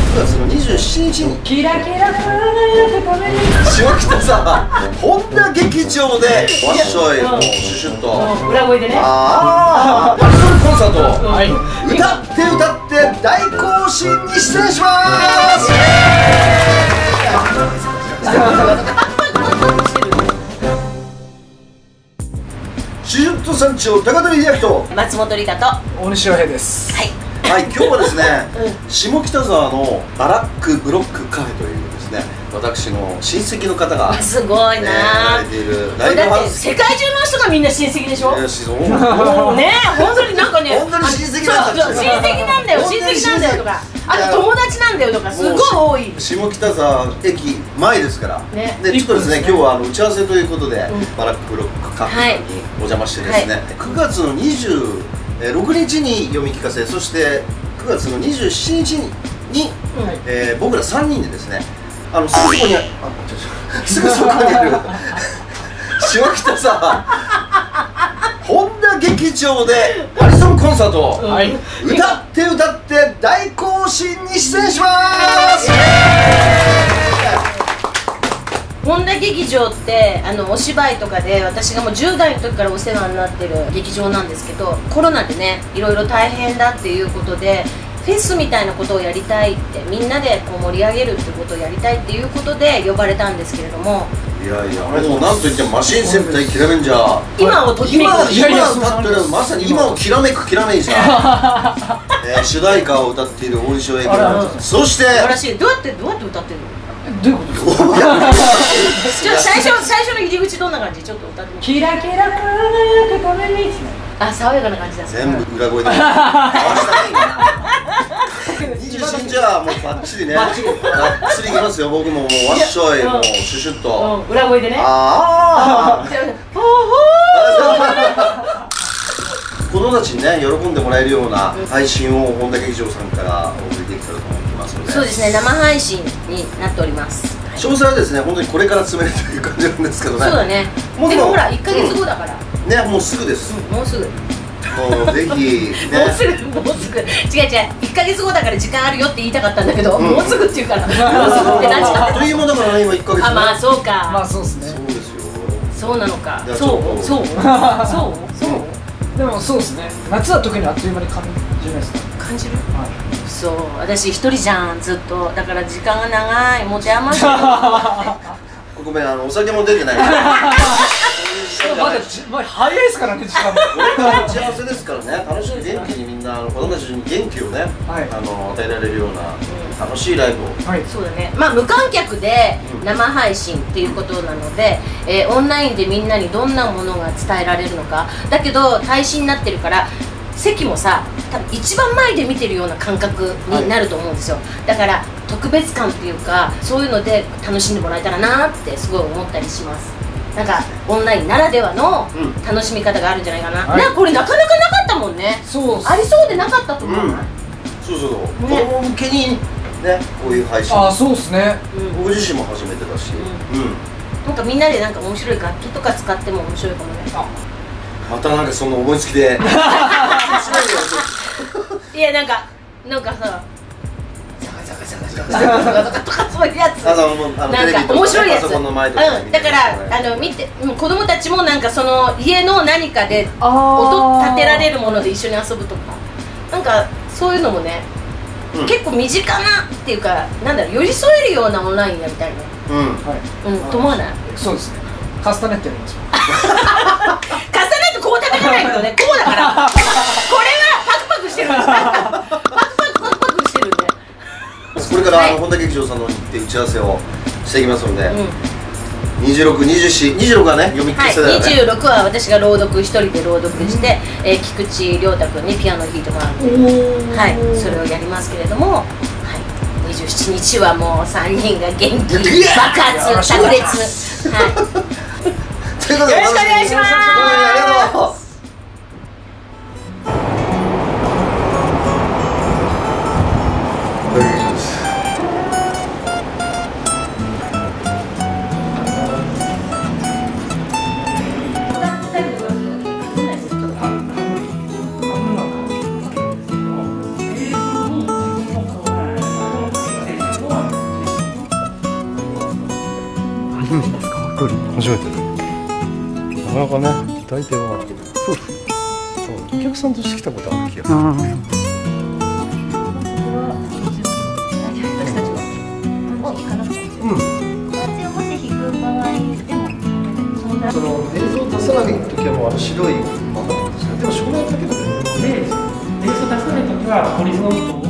9月の27日にキラキラ輝くために下北沢本田劇場でわっしょいもうシュシュッと裏声でね。 アニソンコンサートをはい。 歌って大行進に出演します。シュシュッと山頂高取秀明と松本里香と。 大西洋平です。 はい。 はい、今日はですね、下北沢のバラックブロックカフェというですね、私の親戚の方がすごいなやられているライブだってハウス。 世界中の人がみんな親戚でしょ。 そうねえ、本当になんかね、 本当に親戚なんだそう親戚なんだよ、親戚なんだよとか、あと友達なんだよとか、すごい多い。 下北沢駅前ですから、 ね、 でちょっとですね、今日は打ち合わせということで、バラックブロックカフェにお邪魔してですね、9月の26日に読み聞かせ、そして9月の27日に、僕ら3人でですね、すぐそこにある下北沢本田劇場でアニソンコンサートを歌って大行進に出演します。 本田劇場ってお芝居とかで私がもう10代の時からお世話になってる劇場なんですけど、コロナでねいろいろ大変だっていうことでフェスみたいなことをやりたいって、みんなでこう盛り上げるってことをやりたいっていうことで呼ばれたんですけれども、 いやいや、もうなんといってもマシン戦隊キラメンジャー、 今をときめく、 今歌ってる、まさに今をきらめくキラメンジャー主題歌を歌っている大西洋平、そして素晴らしい。どうやって歌ってるの？ どういうことですか？ ちょっと最初の入り口どんな感じ？ちょっと歌ってみて。 キラキラ輝くために。 あ、爽やかな感じだ。 全部裏声で回したね今。27じゃあもうバッチリね、バッチリいきますよ。僕ももうわっしょいもうシュシュッと裏声でね。 子供たちにね喜んでもらえるような配信を本田劇場さんからお送りできたらと思ってますので。 そうですね、生配信になっております。 詳細はですね、本当にこれから詰めるという感じなんですけどね。 そうだね。でもほら1ヶ月後だからね、もうすぐです。 もうすぐ、 もうぜひもうすぐ違う1ヶ月後だから時間あるよって言いたかったんだけど、もうすぐって言うからもうすぐってなっちゃった。 あっという間だからね、今1ヶ月。 あ、まあそうか。 まあそうですね。 そうですよ。 そうなのか。 そうそうでもそうですね。夏は特にあっという間に感じないですか？ 感じる。そう、私一人じゃんずっと、だから時間が長い、持て余しごめん、お酒も出てない。 まだ早いですからね、時間も。 これから打ち合わせですからね、楽しく元気にみんな子供たちに元気をね、与えられるような楽しいライブを。 そうだね。まあ無観客で生配信っていうことなので、オンラインでみんなにどんなものが伝えられるのか。だけど配信になってるから席もさ、多分一番前で見てるような感覚になると思うんですよ。だから特別感っていうか、そういうので楽しんでもらえたらなってすごい思ったりします。なんかオンラインならではの楽しみ方があるんじゃないかな。これなかなかなかったもんね。ありそうでなかったと思う。 そうそう、子供向けにね、こういう配信。 あ、そうですね。 僕自身も初めてだし、 なんかみんなでなんか面白い楽器とか使っても面白いかもね。 またなんかその思いつきでいや、なんかさ、とかそういうやつ、なんか面白いやつ。だから見て、子供たちもなんかその家の何かで音立てられるもので一緒に遊ぶとか、なんかそういうのもね、結構身近なっていうか、なんだろう、寄り添えるようなオンラインやりたいね。と思わない？ そうですね。カスタネットやります。 カスタネットこう叩かないけどね、こうだから。これはパクパクしてるんです。パクしてるんで。 これから本田劇場さんの行って打ち合わせをしていきますので、26、24、26はね、読み聞かせだよね。 26は私が一人で朗読して、菊池亮太君にピアノを弾いてもらって、それをやりますけれども、27日はもう3人が元気爆発炸裂。よろしくお願いします。 ありがとう。 くり初めて。なかなかね、大抵は夫婦、お客さんとして来たことある気がする。その映像を出さないときはもう白いままなんですよ。でも照明だけだね。 で、映像出さないときはホリゾントを